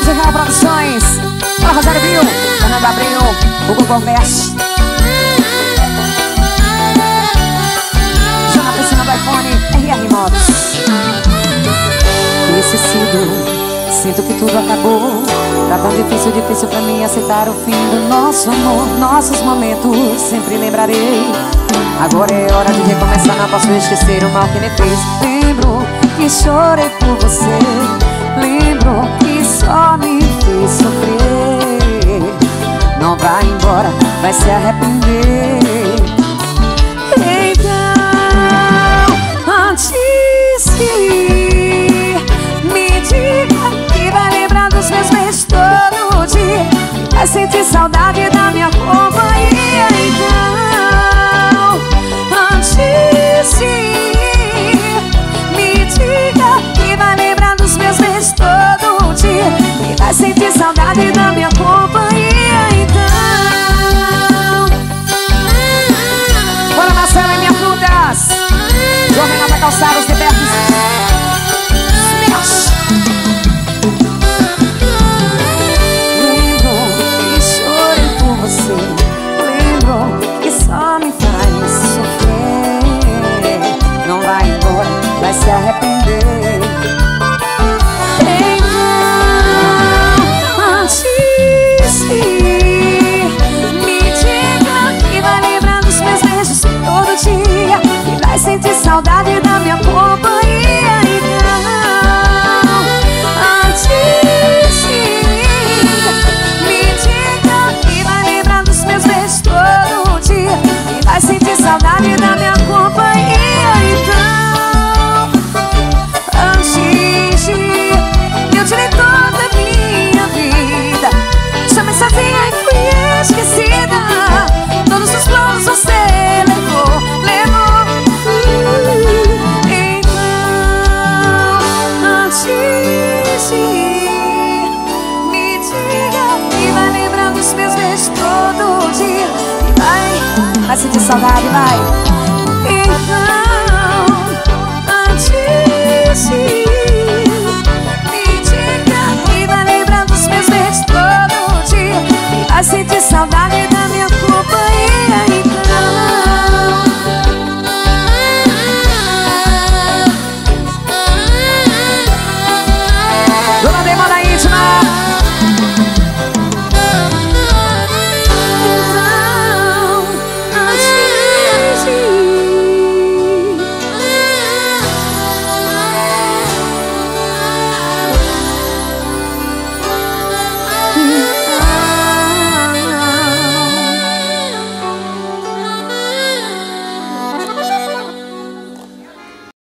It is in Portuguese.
Israel Produções. Fala, Rosário Bill, Fernando Abreu, Hugo Gomes, Jona Piscina do iPhone, RR Motos. Sinto que tudo acabou. Tá tão difícil pra mim aceitar o fim do nosso amor. Nossos momentos sempre lembrarei. Agora é hora de recomeçar, não posso esquecer o mal que me fez. Lembro que chorei por você, lembro que só me fez sofrer. Não vai embora, vai se arrepender. Então, antes de ir, me diga que vai lembrar dos meus beijos todo dia, vai sentir saudade da minha companhia. Então, antes de ir, me diga que vai lembrar dos meus beijos todo dia, e vai sentir saudade da minha companhia. Então, bora, Marcelo e minha frutas, Jornal da Calçada, os libertos. Só me faz sofrer. Não vai embora, vai se arrepender. Então, antes de ir, me diga que vai lembrar dos meus beijos todo dia, e vai sentir saudade da minha companhia. Então, antes de ir, me diga que vai lembrar dos meus beijos todo dia, e vai sentir saudade da minha companhia. Então, antes de ir, eu tirei toda a minha vida, chamei sozinha e fui esquecida. Todos os planos você levou. Então, antes de ir, me diga que vai lembrar dos meus beijos todo dia, vai sentir saudade, vai. Então,